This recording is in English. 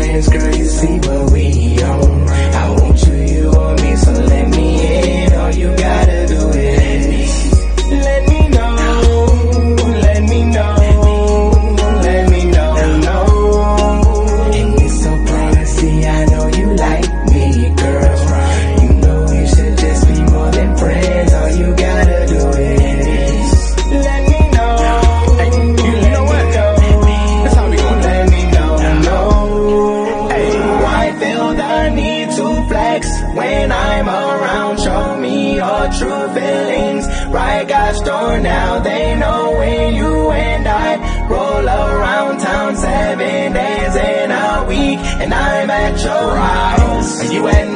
friends, girl, you see what we on. I want you, you want me, so let me in. All you gotta do is let me know, let me know, let me know, no. And it's so plain to see, I know you like me, girl. You know we should just be more than friends. All you gotta do is let me know. You know what? That's how we gon' let me know, no. Hey, I feel the need to flex when I'm around. Show me your true feelings. Right, got store now. They know when you and I roll around town 7 days in a week, and I'm at your house. You and